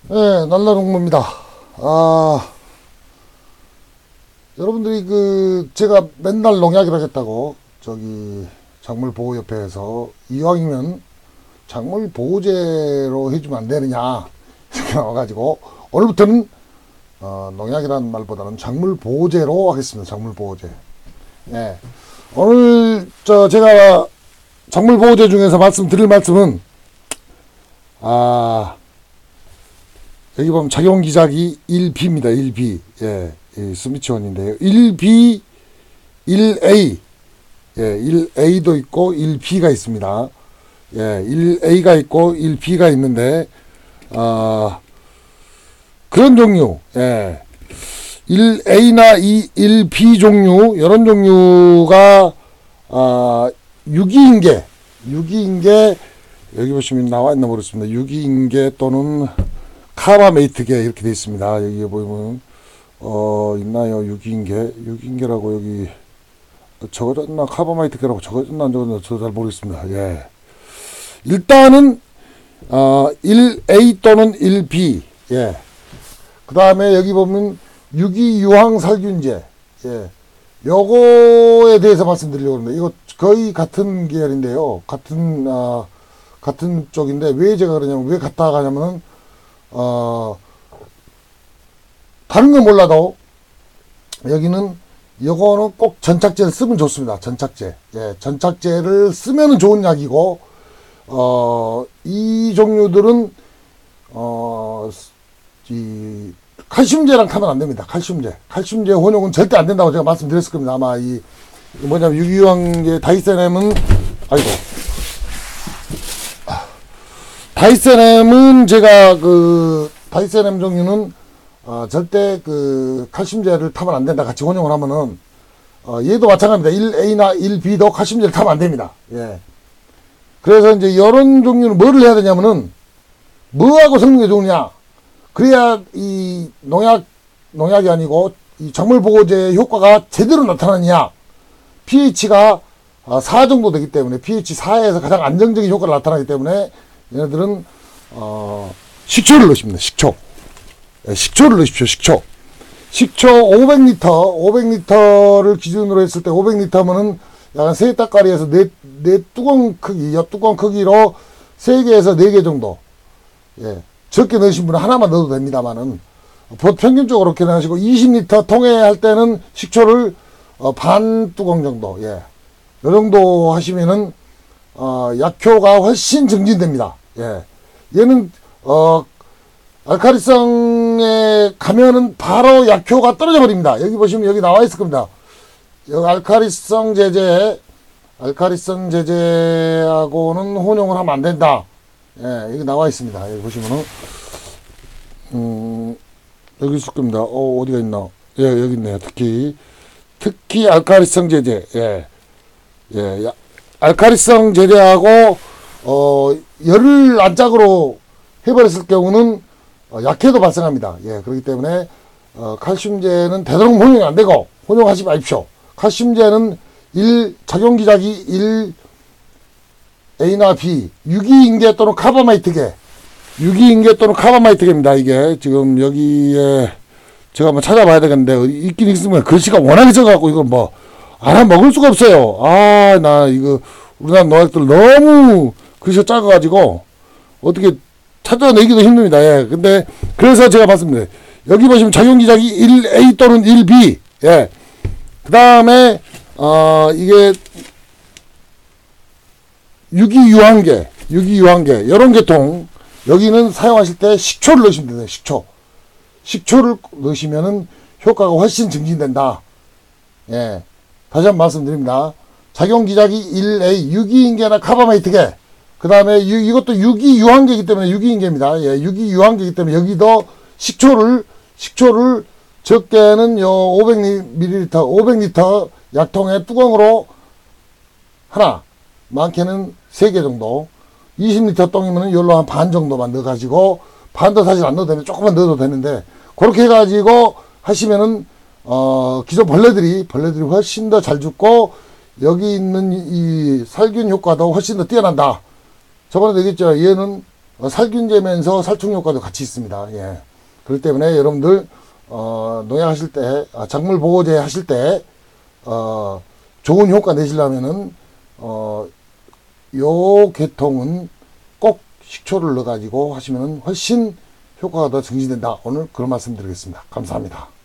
네, 날라농부입니다. 여러분들이 제가 맨날 농약을 하겠다고, 작물보호협회에서 이왕이면 작물보호제로 해주면 안 되느냐, 이렇게 나와가지고, 오늘부터는, 농약이라는 말보다는 작물보호제로 하겠습니다. 작물보호제. 예. 오늘, 제가 작물보호제 중에서 말씀드릴 말씀은, 여기 보면 작용기작이 1B입니다. 1B. 예, 스미치원인데요. 1B, 1A. 예, 1A도 있고 1B가 있습니다. 예, 1A가 있고 1B가 있는데, 그런 종류, 예. 1A나 1B 종류, 이런 종류가, 유기인계, 여기 보시면 나와있나 모르겠습니다. 유기인계 또는 카바메이트계 이렇게 되어 있습니다. 여기 보면 있나요? 유기인계라고 여기 적어졌나? 카바메이트계라고 적어졌나 안 적어졌나 저 잘 모르겠습니다. 예. 일단은 1A 또는 1B. 예. 그 다음에 여기 보면 유기유황살균제. 예. 요거에 대해서 말씀드리려고 합니다. 이거 거의 같은 계열인데요. 같은 쪽인데 왜 제가 그러냐면 왜 갖다 가냐면은 다른 건 몰라도 여기는 요거는 꼭 전착제를 쓰면 좋습니다. 전착제. 예, 전착제를 쓰면은 좋은 약이고 이 종류들은 이 칼슘제랑 타면 안 됩니다. 칼슘제 혼용은 절대 안 된다고 제가 말씀드렸을 겁니다. 아마 뭐냐면 유기유황제 다이세넴은 다이세넴은 제가 다이세넴 종류는 절대 칼슘제를 타면 안 된다. 같이 혼용을 하면은 얘도 마찬가지입니다. 1A나 1B도 칼슘제를 타면 안 됩니다. 예. 그래서 이제 이런 종류는 뭐를 해야 되냐면은 뭐하고 섞는 게 좋으냐? 그래야 이 농약이 아니고 이 작물보호제 효과가 제대로 나타나느냐? pH가 4 정도 되기 때문에 pH 4에서 가장 안정적인 효과가 나타나기 때문에 얘네들은 식초를 넣으십니다. 식초를 넣으십시오. 식초 500리터를 기준으로 했을 때 500리터면은 약간 세 따까리에서 네 뚜껑 크기, 옆뚜껑 크기로 3개에서 4개 정도. 예. 적게 넣으신 분은 하나만 넣어도 됩니다만은 평균적으로 그렇게 하시고 20리터 통에 할 때는 식초를 반 뚜껑 정도. 예. 요 정도 하시면은 약효가 훨씬 증진됩니다. 예. 얘는 알카리성에 가면은 바로 약효가 떨어져 버립니다. 여기 보시면 여기 나와 있을 겁니다. 여기 알카리성 제제하고는 혼용을 하면 안 된다. 예, 여기 나와 있습니다. 여기 보시면은 여기 있을 겁니다. 어디가 있나? 예, 여기 있네요. 특히 알카리성 제제. 예. 예. 알카리성 제제하고 열을 안짝으로 해버렸을 경우는 약해도 발생합니다. 예, 그렇기 때문에 칼슘제는 되도록 혼용이 안 되고 혼용하지 마십시오. 칼슘제는 작용기작이 1A나 B, 유기인계 또는 카바마이트계입니다. 이게 지금 여기에 제가 한번 찾아봐야 되겠는데 있긴 있으면 글씨가 워낙에 적어갖고 이거 뭐 알아먹을 수가 없어요. 나 이거 우리나라 농약들 너무 글씨가 작아가지고 어떻게 찾아내기도 힘듭니다. 예. 근데 그래서 제가 봤습니다. 여기 보시면 작용기작이 1A 또는 1B. 예. 그 다음에 이게 유기유황계 이런 계통 여기는 사용하실 때 식초를 넣으시면 됩니다. 식초를 넣으시면은 효과가 훨씬 증진된다. 예. 다시 한번 말씀드립니다. 작용기작이 1A 유기인계나 카바메이트계. 그 다음에 이것도 유기유황계이기 때문에 유기인계입니다. 예, 유기유황계이기 때문에 여기도 식초를 적게는 요 500리터 약통에 뚜껑으로 하나, 많게는 3개 정도. 20리터 똥이면 열로 한 반 정도만 넣어가지고, 반도 사실 안 넣어도 되는데, 조금만 넣어도 되는데, 그렇게 해가지고 하시면은, 기존 벌레들이 훨씬 더 잘 죽고, 여기 있는 이 살균 효과도 훨씬 더 뛰어난다. 저번에도 얘기했죠. 얘는 살균제면서 살충 효과도 같이 있습니다. 예. 그렇기 때문에 여러분들 농약 하실 때, 작물 보호제 하실 때 좋은 효과 내시려면은 요 계통은 꼭 식초를 넣어 가지고 하시면 훨씬 효과가 더 증진된다. 오늘 그런 말씀 드리겠습니다. 감사합니다.